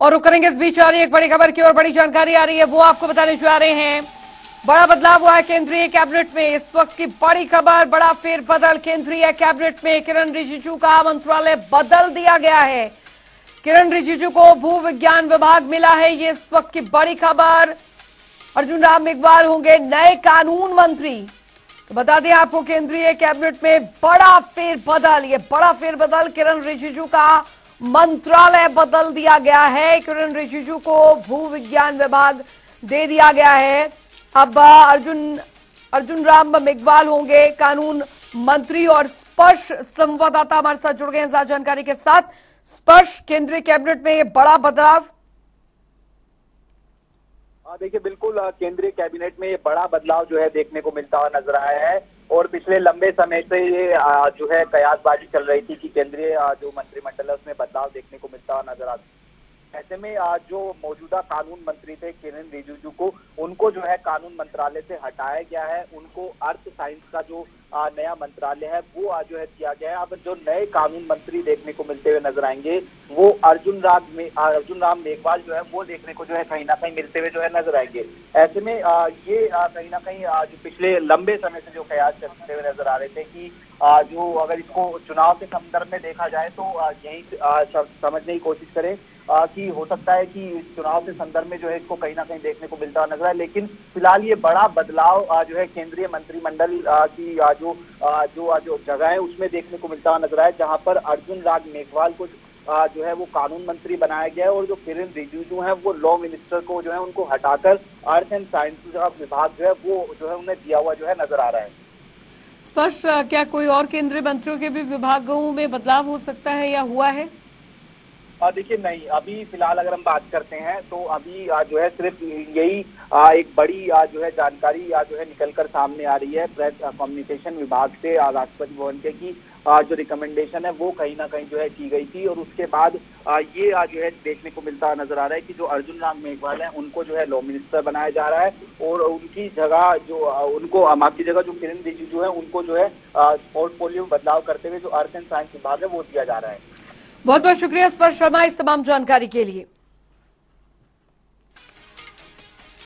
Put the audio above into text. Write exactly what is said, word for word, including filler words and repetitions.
और रुक करेंगे इस बीच आ रही एक बड़ी खबर की और बड़ी जानकारी आ रही है, वो आपको बताने जा रहे हैं। बड़ा बदलाव हुआ है केंद्रीय कैबिनेट में। इस वक्त की बड़ी खबर, बड़ा फेरबदल केंद्रीय कैबिनेट में। किरण रिजिजू का मंत्रालय बदल दिया गया है। किरण रिजिजू को भू विज्ञान विभाग मिला है, ये इस वक्त की बड़ी खबर। अर्जुन राम मेघवाल होंगे नए कानून मंत्री। तो बता दें आपको, केंद्रीय कैबिनेट में बड़ा फेरबदल, ये बड़ा फेरबदल। किरण रिजिजू का मंत्रालय बदल दिया गया है। किरण रिजिजू को भू विज्ञान विभाग दे दिया गया है। अब अर्जुन अर्जुन राम मेघवाल होंगे कानून मंत्री। और स्पर्श संवाददाता हमारे साथ जुड़ गए हैं ज्यादा जानकारी के साथ। स्पर्श, केंद्रीय कैबिनेट में ये बड़ा बदलाव। देखिए, बिल्कुल केंद्रीय कैबिनेट में ये बड़ा बदलाव जो है देखने को मिलता हुआ नजर आया है। और पिछले लंबे समय से ये जो है कयासबाजी चल रही थी कि केंद्रीय जो मंत्रिमंडल है उसमें बदलाव देखने को मिलता हुआ नजर आता है। ऐसे में जो मौजूदा कानून मंत्री थे किरण रिजिजू को, उनको जो है कानून मंत्रालय से हटाया गया है। उनको अर्थ साइंस का जो नया मंत्रालय है वो आज जो है दिया गया है। अब जो नए कानून मंत्री देखने को मिलते हुए नजर आएंगे वो अर्जुन राम में अर्जुन राम मेघवाल जो है वो देखने को जो है कहीं ना कहीं मिलते हुए जो है नजर आएंगे। ऐसे में ये कहीं ना कहीं जो पिछले लंबे समय से जो कयास चलते हुए नजर आ रहे थे कि जो अगर इसको चुनाव के संदर्भ में देखा जाए तो यही समझने की कोशिश करें कि हो सकता है कि चुनाव के संदर्भ में जो है इसको कहीं ना कहीं देखने को मिलता नजर आए। लेकिन फिलहाल ये बड़ा बदलाव जो है केंद्रीय मंत्रिमंडल की जो जो जो जगह है उसमें देखने को मिलता नजर आए, जहां पर अर्जुन राम मेघवाल को जो है वो कानून मंत्री बनाया गया है और जो किरण रिजिजू हैं वो लॉ मिनिस्टर को जो है उनको हटाकर अर्थ एंड साइंस का विभाग जो है वो जो है उन्हें दिया हुआ जो है नजर आ रहा है। स्पर्श, क्या कोई और केंद्रीय मंत्रियों के भी विभागों में बदलाव हो सकता है या हुआ है? देखिए, नहीं, अभी फिलहाल अगर हम बात करते हैं तो अभी जो है सिर्फ यही एक बड़ी जो है जानकारी जो है निकलकर सामने आ रही है प्रेस कम्युनिकेशन विभाग से राष्ट्रपति भवन के की जो रिकमेंडेशन है वो कहीं ना कहीं जो है की गई थी। और उसके बाद ये जो है देखने को मिलता नजर आ रहा है कि जो अर्जुन राम मेघवाल है उनको जो है लॉ मिनिस्टर बनाया जा रहा है और उनकी जगह जो उनको माफ की जगह जो किरण रिजिजू है उनको जो है पोर्टफोलियो बदलाव करते हुए जो अर्थ एंड साइंस विभाग है वो दिया जा रहा है। बहुत बहुत शुक्रिया स्पर्श शर्मा इस तमाम जानकारी के लिए।